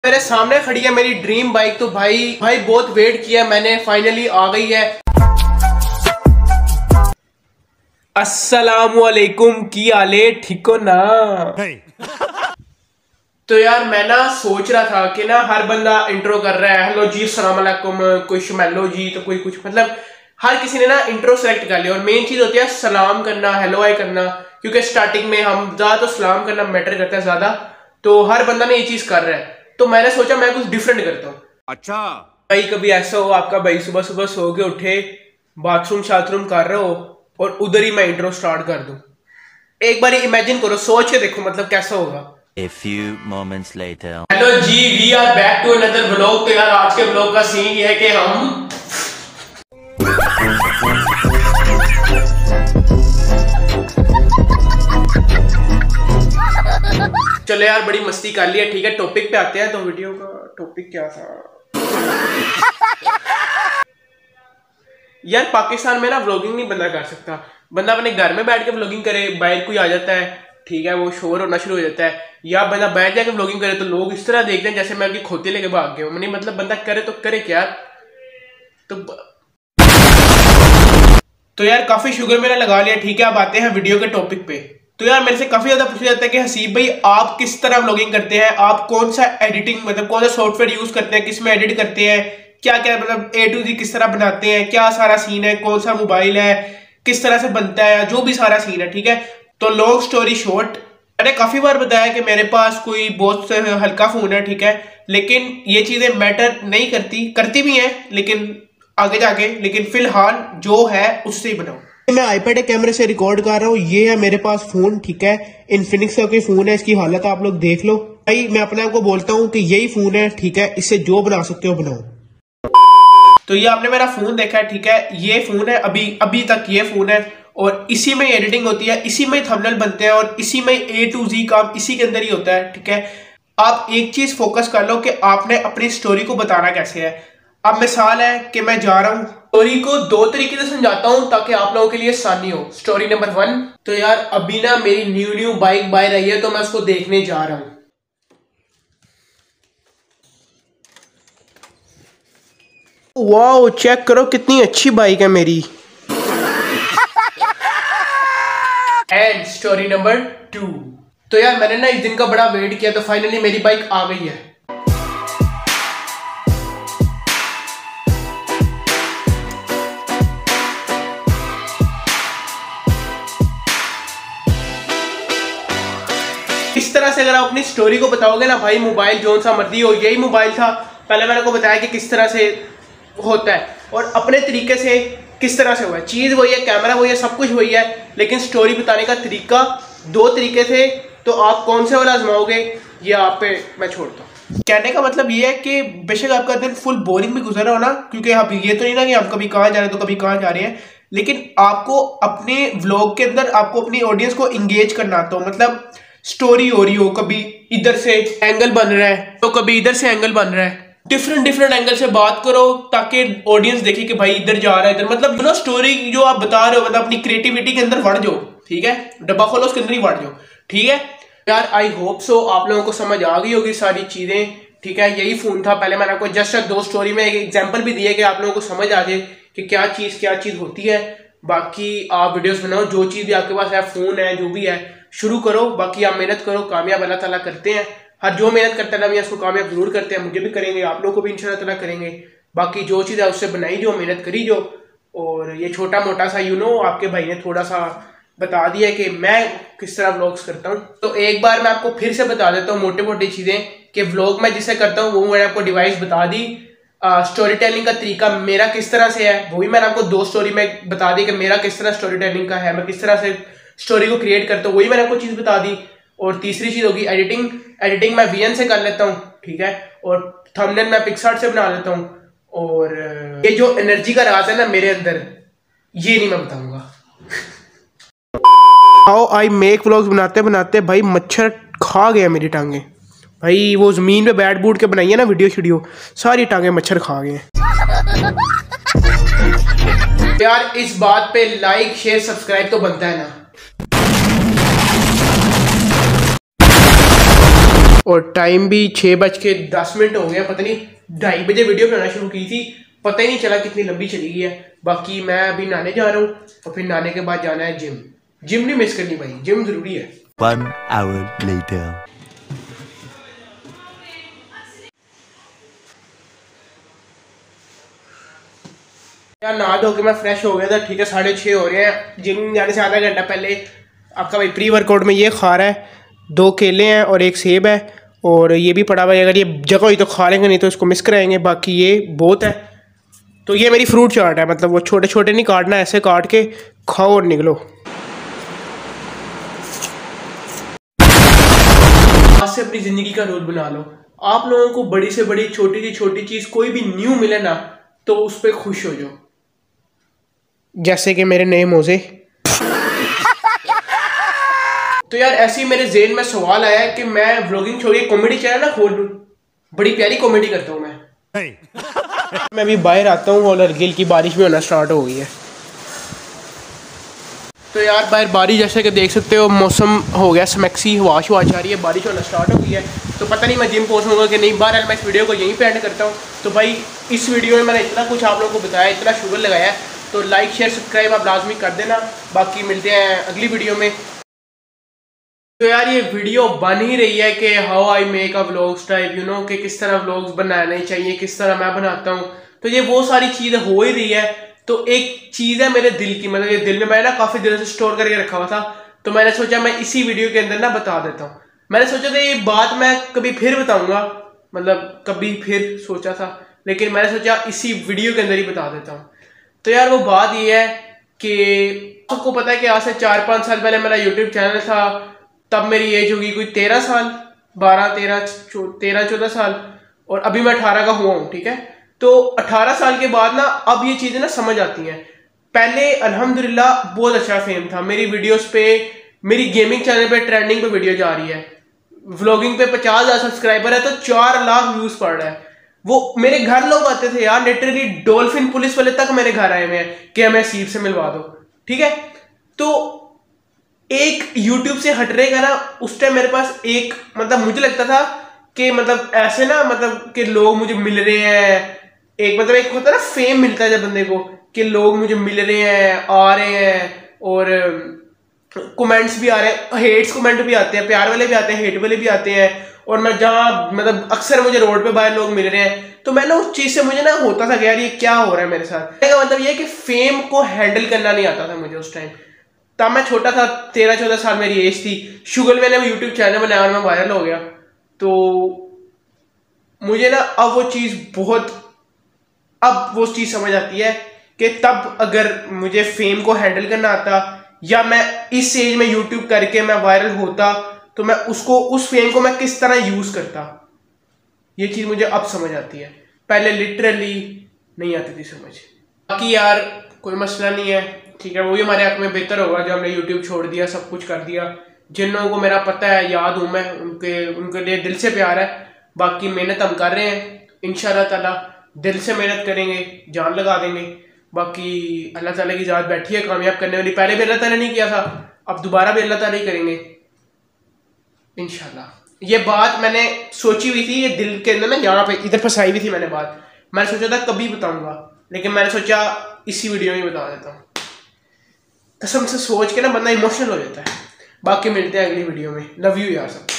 मेरे सामने खड़ी है मेरी ड्रीम बाइक। तो भाई बहुत वेट किया मैंने, फाइनली आ गई है। अस्सलामुअलैकुम, की आले ठीक हो ना? तो यार मैं ना सोच रहा था कि ना हर बंदा इंट्रो कर रहा है, हेलो जी अस्सलाम वालेकुम, कोई शमेलो जी, तो कोई कुछ, मतलब हर किसी ने ना इंट्रो सेलेक्ट कर लिया। और मेन चीज होती है सलाम करना, हेलो हाय करना, क्योंकि स्टार्टिंग में हम ज्यादा तो सलाम करना मैटर करता है ज्यादा। तो हर बंदा ने ये चीज कर रहा है, तो मैंने सोचा मैं कुछ डिफरेंट करता हूँ। अच्छा भाई, कभी ऐसा हो आपका भाई सुबह सुबह सो के उठे, बाथरूम शाथरूम कर रहे हो और उधर ही मैं इंट्रो स्टार्ट कर दूं। एक बार इमेजिन करो, सोच के देखो मतलब कैसा होगा। A few moments later. Hello जी, we are back to another vlog. तो यार आज के व्लॉग का सीन ये है कि हम चलो यार बड़ी मस्ती कर लिया, ठीक है टॉपिक पे आते हैं। तो वीडियो का टॉपिक क्या था यार? पाकिस्तान में ना व्लॉगिंग नहीं बंदा कर सकता। बंदा अपने घर में बैठ के व्लॉगिंग करे, बाहर कोई आ जाता है, ठीक है, वो शोर होना शुरू हो जाता है। या बंदा बैठ जाके व्लॉगिंग करे तो लोग इस तरह देखते हैं जैसे मैं उनकी खोती लेके भाग गया हूँ। नहीं मतलब बंदा करे तो करे क्या? तो यार काफी शुगर मैंने लगा लिया, ठीक है। अब आते हैं वीडियो के टॉपिक पे। तो यार मेरे से काफी ज्यादा पूछा जाता है कि हसीब भाई आप किस तरह व्लॉगिंग करते हैं, आप कौन सा एडिटिंग मतलब कौन सा सॉफ्टवेयर यूज करते हैं, किस में एडिट करते हैं, क्या क्या मतलब A to Z किस तरह बनाते हैं, क्या सारा सीन है, कौन सा मोबाइल है, किस तरह से बनता है, जो भी सारा सीन है, ठीक है। तो लॉन्ग स्टोरी शॉर्ट, मैंने काफी बार बताया कि मेरे पास कोई बहुत हल्का फोन है, ठीक है, लेकिन ये चीजें मैटर नहीं करती भी हैं लेकिन आगे जाके, लेकिन फिलहाल जो है उससे ही बनाओ। मैं आईपैड कैमरे से रिकॉर्ड कर रहा हूँ, ये है मेरे पास फोन, ठीक है, इन्फिनिक्स का कोई फोन है, इसकी हालत आप लोग देख लो भाई। मैं अपने आप को बोलता हूँ कि यही फोन है, ठीक है, इससे जो बना सकते हो बनाओ। तो ये आपने मेरा फोन देखा है, ठीक है, ये फोन है, अभी तक ये फोन है और इसी में एडिटिंग होती है, इसी में थंबनेल बनते हैं और इसी में A to Z काम इसी के अंदर ही होता है, ठीक है। आप एक चीज फोकस कर लो कि आपने अपनी स्टोरी को बताना कैसे है। अब मिसाल है कि मैं जा रहा हूं, स्टोरी को दो तरीके से समझाता हूं ताकि आप लोगों के लिए आसानी हो। स्टोरी नंबर 1, तो यार अभी ना मेरी न्यू बाइक बाहर आई है तो मैं उसको देखने जा रहा हूं। वाओ, चेक करो कितनी अच्छी बाइक है मेरी। एंड स्टोरी नंबर 2, तो यार मैंने ना इस दिन का बड़ा वेट किया तो फाइनली मेरी बाइक आ गई है। इस तरह से अगर आप अपनी स्टोरी को बताओगे ना भाई, मोबाइल जो सा मर्जी हो, यही मोबाइल था पहले, मैंने को बताया कि किस तरह से होता है और अपने तरीके से किस तरह से हुआ है। चीज वही है, कैमरा वही है, सब कुछ वही है, लेकिन स्टोरी बताने का तरीका दो तरीके थे। तो आप कौन से वाला आजमाओगे ये आप पे मैं छोड़ता हूँ। कहने का मतलब ये है कि बेशक आपका दिन फुल बोरिंग भी गुजर रहा हो ना, क्योंकि आप ये तो नहीं ना कि आप कभी कहाँ जा रहे हैं तो कभी कहाँ जा रहे हैं, लेकिन आपको अपने व्लॉग के अंदर आपको अपनी ऑडियंस को इंगेज करना आता हो। मतलब स्टोरी हो रही हो, कभी इधर से एंगल बन रहा है तो कभी इधर से एंगल बन रहा है, डिफरेंट एंगल से बात करो ताकि ऑडियंस देखे कि भाई इधर जा रहा है, इधर, मतलब ना स्टोरी जो आप बता रहे हो, मतलब अपनी क्रिएटिविटी के अंदर बढ़ जाओ, ठीक है, डब्बा खोलो उसके अंदर ही बढ़ जाओ, ठीक है यार। आई होप सो आप लोगों को समझ आ गई होगी सारी चीजें, ठीक है। यही फोन था, पहले मैंने आपको जस्ट दो स्टोरी में एक एग्जाम्पल भी दिया कि आप लोगों को समझ आ जाए कि क्या चीज होती है। बाकी आप वीडियोस बनाओ, जो चीज भी आपके पास है, फोन है, जो भी है, शुरू करो। बाकी आप मेहनत करो, कामयाब अल्लाह ताला करते हैं। हर जो मेहनत करता है ना उसको कामयाब जरूर करते हैं, मुझे भी करेंगे, आप लोगों को भी इंशाल्लाह ताला करेंगे। बाकी जो चीज़ है उससे बनाई जो, मेहनत करी जो। और ये छोटा मोटा सा आपके भाई ने थोड़ा सा बता दिया कि मैं किस तरह व्लॉग्स करता हूँ। तो एक बार मैं आपको फिर से बता देता हूँ मोटी चीज़ें कि व्लॉग मैं जिसे करता हूँ वो मैंने आपको डिवाइस बता दी। स्टोरी टेलिंग का तरीका मेरा किस तरह से है वो भी मैंने आपको 2 स्टोरी में बता दी कि मेरा किस तरह स्टोरी टेलिंग का है, मैं किस तरह से स्टोरी को क्रिएट करता हूँ, वही मैंने आपको चीज़ बता दी। और तीसरी चीज़ होगी एडिटिंग मैं VN से कर लेता हूँ, ठीक है, और थंबनेल मैं पिक्सआर्ट से बना लेता हूँ। और ये जो एनर्जी का राज है ना मेरे अंदर, ये नहीं मैं बताऊंगा। आओ आई मेक व्लॉग्स बनाते बनाते भाई मच्छर खा गया मेरी टांगे भाई। वो जमीन पे बैठ बूट के बनाई है ना वीडियो सारी टांगे मच्छर खा गए यार। इस बात पे लाइक शेयर सब्सक्राइब तो बनता है ना। और टाइम भी 6:10 हो गया, पता नहीं 2:30 बजे वीडियो बनाना शुरू की थी, पता ही नहीं चला कितनी लंबी चली गई है। बाकी मैं अभी नहाने जा रहा हूँ और फिर नहाने के बाद जाना है जिम। जिम नहीं मिस करनी भाई, जिम ज़रूरी है। 1 hour later. यार नहा धो के मैं फ्रेश हो गया था, ठीक है 6:30 हो रहे हैं। जिम जाने से आधा घंटा पहले आपका भाई प्री वर्कआउट में ये खा रहा है, 2 केले हैं और 1 सेब है, और ये भी पड़ा हुआ है। अगर ये जगह हुई तो खा लेंगे, नहीं तो इसको मिस कराएंगे। बाकी ये बहुत है। तो ये मेरी फ्रूट चाट है, मतलब वो छोटे छोटे नहीं काटना, ऐसे काट के खाओ और निकलो। आज से अपनी ज़िंदगी का रोल बना लो। आप लोगों को बड़ी से बड़ी छोटी चीज़ कोई भी न्यू मिले ना, तो उस पर खुश हो जाओ। जैसे कि मेरे नए मोजे। तो यार ऐसे ही मेरे ज़हन में सवाल आया कि मैं व्लॉगिंग छोड़ के कॉमेडी चैनल ना खोल लूँ। बड़ी प्यारी कॉमेडी करता हूँ मैं। मैं अभी बाहर आता हूँ और हल्की हल्की बारिश भी होना स्टार्ट हो गई है। तो यार बाहर बारिश, जैसे कि देख सकते हो मौसम हो गया स्मैक्सी, हवा आ रही है, बारिश होना स्टार्ट हो गई है। तो पता नहीं मैं जिम पहुँचूंगा कि नहीं। बहरहाल मैं इस वीडियो को यहीं पे एंड करता हूँ। तो भाई इस वीडियो में मैंने इतना कुछ आप लोगों को बताया, इतना शुगर लगाया है, तो लाइक शेयर सब्सक्राइब आप लाजमी कर देना। बाकी मिलते हैं अगली वीडियो में। तो यार ये वीडियो बन ही रही है कि how I make a vlogs type, you know, कि किस तरह व्लॉग्स बनाने चाहिए, किस तरह मैं बनाता हूँ। तो ये वो सारी चीज़ें हो ही रही है। तो एक चीज़ है मेरे दिल की, मतलब ये दिल में मैंने ना काफ़ी दिनों से स्टोर करके रखा हुआ था। तो मैंने सोचा मैं इसी वीडियो के अंदर ना बता देता हूँ। मैंने सोचा था ये बात मैं कभी फिर बताऊँगा, मतलब कभी फिर सोचा था, लेकिन मैंने सोचा इसी वीडियो के अंदर ही बता देता हूँ। तो यार वो बात ये है कि आपको पता है कि आज से 4-5 साल पहले मेरा यूट्यूब चैनल था। तब मेरी एज होगी कोई 13 साल, 13-14 साल, और अभी मैं 18 का हुआ हूँ, ठीक है। तो 18 साल के बाद ना अब ये चीज़ें ना समझ आती हैं। पहले अल्हम्दुलिल्लाह बहुत अच्छा फेम था मेरी वीडियोस पे। मेरी गेमिंग चैनल पे ट्रेंडिंग पे वीडियो जा रही है, व्लॉगिंग पे 50,000 सब्सक्राइबर है तो 4 लाख व्यूज पड़ रहा है। वो मेरे घर लोग आते थे यार, लिटरली डॉल्फिन पुलिस वाले तक मेरे घर आए हुए हैं कि हमें सीप से मिलवा दो, ठीक है। तो एक YouTube से हट रहेगा ना, उस टाइम मेरे पास एक, मतलब मुझे लगता था कि मतलब ऐसे ना, मतलब कि लोग मुझे मिल रहे हैं, एक मतलब एक होता है ना फेम मिलता है जब बंदे को, कि लोग मुझे मिल रहे हैं, आ रहे हैं, और कमेंट्स भी आ रहे हैं, हेट्स कमेंट भी आते हैं, प्यार वाले भी आते हैं, हेट वाले भी आते हैं। और मैं जहाँ मतलब अक्सर मुझे रोड पे बाहर लोग मिल रहे हैं, तो मैं ना उस चीज़ से मुझे ना होता था कि यार ये क्या हो रहा है मेरे साथ। मतलब ये कि फेम को हैंडल करना नहीं आता था मुझे उस टाइम। तब मैं छोटा था, 13-14 साल मेरी एज थी। शुगर मैंने यूट्यूब चैनल बनाया और मैं वायरल हो गया। तो मुझे ना अब वो चीज़ समझ आती है कि तब अगर मुझे फेम को हैंडल करना आता, या मैं इस एज में यूट्यूब करके मैं वायरल होता, तो मैं उस फेम को मैं किस तरह यूज करता। ये चीज़ मुझे अब समझ आती है, पहले लिटरली नहीं आती थी समझ। बाकी यार कोई मसला नहीं है, ठीक है। वो भी हमारे हक में बेहतर होगा जो हमने यूट्यूब छोड़ दिया, सब कुछ कर दिया। जिन लोगों को मेरा पता है, याद हूँ मैं, उनके लिए दिल से प्यार है। बाकी मेहनत हम कर रहे हैं, इंशाल्लाह ताला दिल से मेहनत करेंगे, जान लगा देंगे। बाकी अल्लाह ताला की ज़ात बैठी है कामयाब करने वाली। पहले भी अल्लाह ताला ने किया था, अब दोबारा भी अल्लाह ताला ही करेंगे इंशाल्लाह। ये बात मैंने सोची हुई थी, ये दिल के अंदर ना यहाँ पे इधर फंसाई हुई थी मैंने बात। मैंने सोचा था कभी बताऊंगा, लेकिन मैंने सोचा इसी वीडियो में बता देता हूँ। कसम से सोच के ना बंदा इमोशनल हो जाता है। बाकी मिलते हैं अगली वीडियो में। लव यू यार सब।